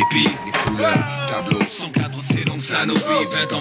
répit, les couleurs du tableau. Son cadre c'est donc ça nos vies, 20 ans